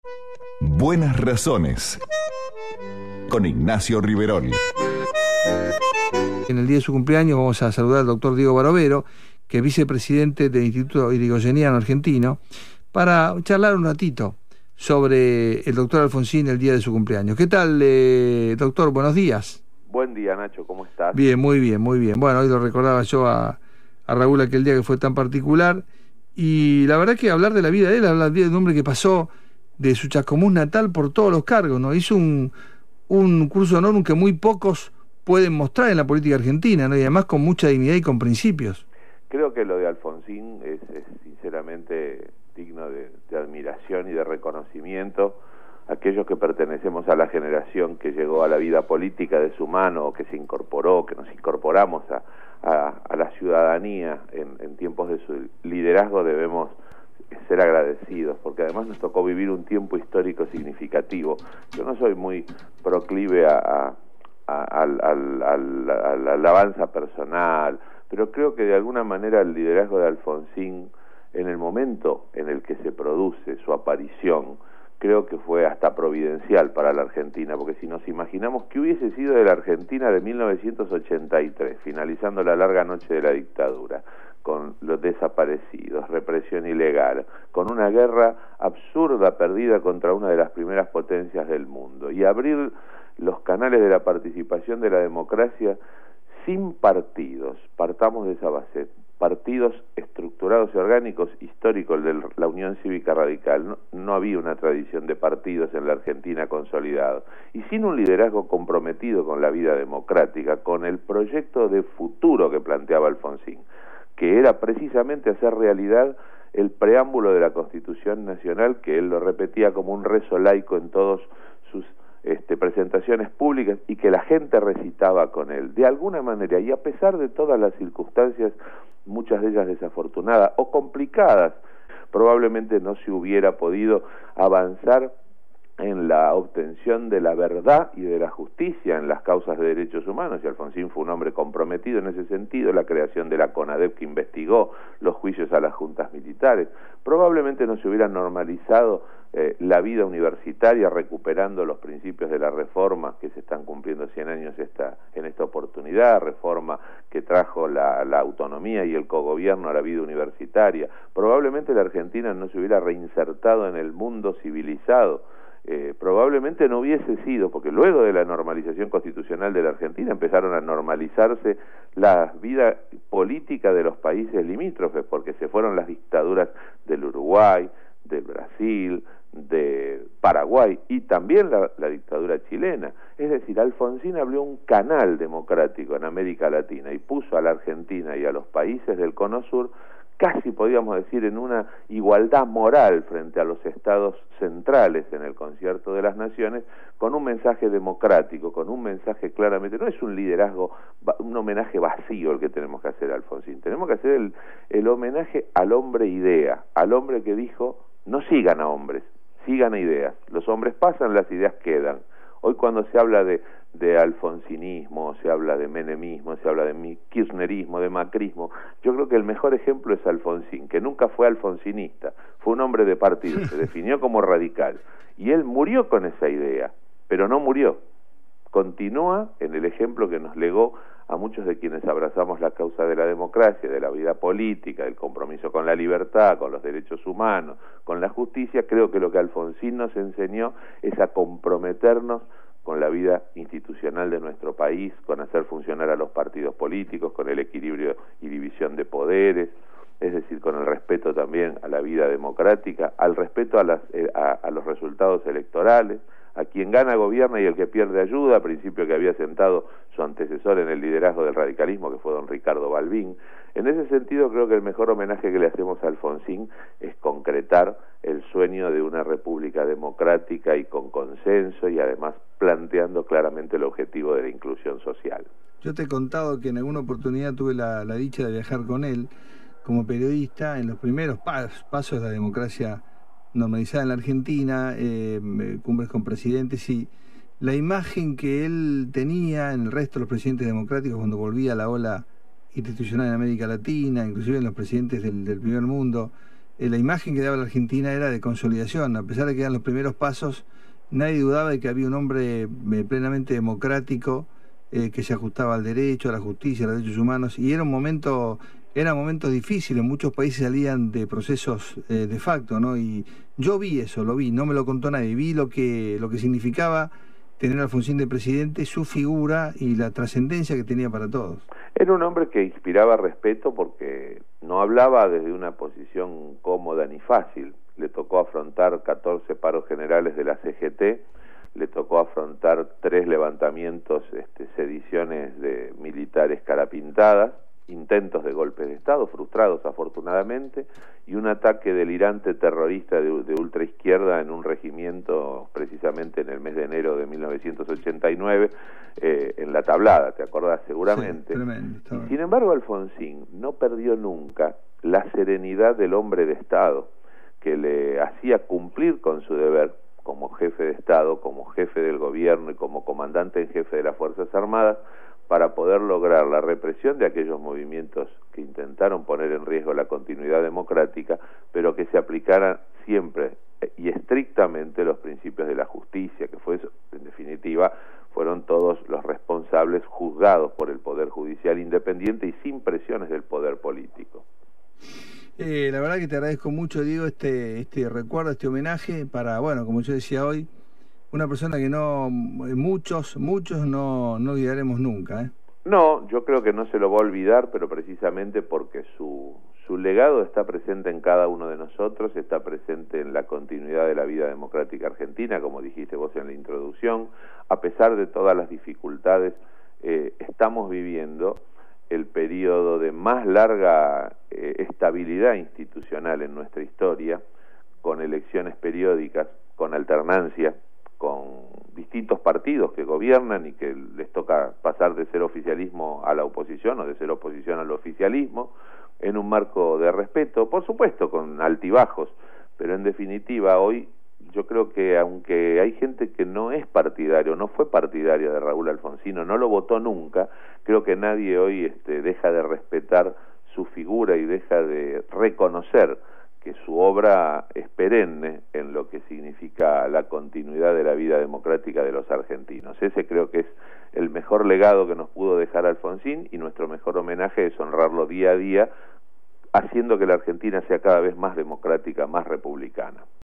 Buenas razones. Con Ignacio Riverol. En el día de su cumpleaños vamos a saludar al doctor Diego Barovero, que es vicepresidente del Instituto Yrigoyeniano Argentino, para charlar un ratito sobre el doctor Alfonsín el día de su cumpleaños. ¿Qué tal, doctor? Buenos días. Buen día, Nacho, ¿cómo estás? Bien, muy bien, muy bien. Bueno, hoy lo recordaba yo a Raúl aquel día que fue tan particular, y la verdad que hablar de la vida de él, hablar de un hombre que pasó de su Chascomús natal por todos los cargos, ¿no? Hizo un curso honorum que muy pocos pueden mostrar en la política argentina, ¿no? Y además con mucha dignidad y con principios. Creo que lo de Alfonsín es sinceramente digno de admiración y de reconocimiento. Aquellos que pertenecemos a la generación que llegó a la vida política de su mano, o que se incorporó, que nos incorporamos a la ciudadanía en tiempos de su liderazgo, debemos ser agradecidos, porque además nos tocó vivir un tiempo histórico significativo. Yo no soy muy proclive a la alabanza personal, pero creo que de alguna manera el liderazgo de Alfonsín, en el momento en el que se produce su aparición, creo que fue hasta providencial para la Argentina, porque si nos imaginamos qué hubiese sido de la Argentina de 1983, finalizando la larga noche de la dictadura, con los desaparecidos, represión ilegal, con una guerra absurda perdida contra una de las primeras potencias del mundo, y abrir los canales de la participación de la democracia sin partidos, partamos de esa base, partidos estructurados y orgánicos históricos de la Unión Cívica Radical. No había una tradición de partidos en la Argentina consolidado, y sin un liderazgo comprometido con la vida democrática, con el proyecto de futuro que planteaba Alfonsín, que era precisamente hacer realidad el preámbulo de la Constitución Nacional, que él lo repetía como un rezo laico en todas sus presentaciones públicas, y que la gente recitaba con él, de alguna manera, y a pesar de todas las circunstancias, muchas de ellas desafortunadas o complicadas, probablemente no se hubiera podido avanzar en la obtención de la verdad y de la justicia en las causas de derechos humanos, y Alfonsín fue un hombre comprometido en ese sentido. La creación de la CONADEP, que investigó los juicios a las juntas militares, probablemente no se hubiera normalizado la vida universitaria, recuperando los principios de la reforma que se están cumpliendo 100 años en esta oportunidad, reforma que trajo la autonomía y el cogobierno a la vida universitaria. Probablemente la Argentina no se hubiera reinsertado en el mundo civilizado. Probablemente no hubiese sido, porque luego de la normalización constitucional de la Argentina empezaron a normalizarse la vida política de los países limítrofes, porque se fueron las dictaduras del Uruguay, del Brasil, de Paraguay, y también la dictadura chilena. Es decir, Alfonsín abrió un canal democrático en América Latina y puso a la Argentina y a los países del Cono Sur, casi podríamos decir, en una igualdad moral frente a los estados centrales en el concierto de las naciones, con un mensaje democrático, con un mensaje claramente, no es un liderazgo, un homenaje vacío el que tenemos que hacer a Alfonsín, tenemos que hacer el homenaje al hombre idea, al hombre que dijo: no sigan a hombres, sigan a ideas, los hombres pasan, las ideas quedan. Hoy cuando se habla de alfonsinismo, se habla de menemismo, se habla de kirchnerismo, de macrismo, yo creo que el mejor ejemplo es Alfonsín, que nunca fue alfonsinista, fue un hombre de partido, se definió como radical, y él murió con esa idea, pero no murió, continúa en el ejemplo que nos legó a muchos de quienes abrazamos la causa de la democracia, de la vida política, del compromiso con la libertad, con los derechos humanos, con la justicia. Creo que lo que Alfonsín nos enseñó es a comprometernos con la vida institucional de nuestro país, con hacer funcionar a los partidos políticos, con el equilibrio y división de poderes, es decir, con el respeto también a la vida democrática, al respeto a los resultados electorales. A quien gana gobierna y el que pierde ayuda, principio que había sentado su antecesor en el liderazgo del radicalismo, que fue don Ricardo Balbín. En ese sentido, creo que el mejor homenaje que le hacemos a Alfonsín es concretar el sueño de una república democrática y con consenso, y además planteando claramente el objetivo de la inclusión social. Yo te he contado que en alguna oportunidad tuve la dicha de viajar con él como periodista en los primeros pasos de la democracia normalizada en la Argentina, cumbres con presidentes, y la imagen que él tenía en el resto de los presidentes democráticos cuando volvía a la ola institucional en América Latina, inclusive en los presidentes del primer mundo, la imagen que daba la Argentina era de consolidación. A pesar de que eran los primeros pasos, nadie dudaba de que había un hombre plenamente democrático, que se ajustaba al derecho, a la justicia, a los derechos humanos, y eran momentos difíciles. Muchos países salían de procesos de facto, ¿no? Y yo vi eso, lo vi, no me lo contó nadie, vi lo que significaba tener a Alfonsín de presidente, su figura y la trascendencia que tenía para todos. Era un hombre que inspiraba respeto porque no hablaba desde una posición cómoda ni fácil. Le tocó afrontar 14 paros generales de la CGT, le tocó afrontar 3 levantamientos, sediciones de militares carapintadas, intentos de golpes de Estado, frustrados afortunadamente, y un ataque delirante terrorista de ultraizquierda en un regimiento precisamente en el mes de enero de 1989, en La Tablada, ¿te acordás seguramente? Sí, tremendo, y sin embargo Alfonsín no perdió nunca la serenidad del hombre de Estado, que le hacía cumplir con su deber como jefe de Estado, como jefe del gobierno y como comandante en jefe de las Fuerzas Armadas, para poder lograr la represión de aquellos movimientos que intentaron poner en riesgo la continuidad democrática, pero que se aplicaran siempre y estrictamente los principios de la justicia, que fue, en definitiva, fueron todos los responsables juzgados por el Poder Judicial independiente y sin presiones del poder político. La verdad que te agradezco mucho, Diego, este recuerdo, este homenaje para, bueno, como yo decía hoy, una persona que muchos no olvidaremos nunca, ¿eh? No, yo creo que no se lo va a olvidar, pero precisamente porque su legado está presente en cada uno de nosotros, está presente en la continuidad de la vida democrática argentina, como dijiste vos en la introducción. A pesar de todas las dificultades, estamos viviendo el periodo de más larga estabilidad institucional en nuestra historia, con elecciones periódicas, con alternancia, con distintos partidos que gobiernan y que les toca pasar de ser oficialismo a la oposición o de ser oposición al oficialismo, en un marco de respeto, por supuesto con altibajos, pero en definitiva hoy yo creo que aunque hay gente que no es partidario, no fue partidaria de Raúl Alfonsín, no lo votó nunca, creo que nadie hoy deja de respetar su figura y deja de reconocer que su obra es perenne en lo que significa la continuidad de la vida democrática de los argentinos. Ese creo que es el mejor legado que nos pudo dejar Alfonsín, y nuestro mejor homenaje es honrarlo día a día, haciendo que la Argentina sea cada vez más democrática, más republicana.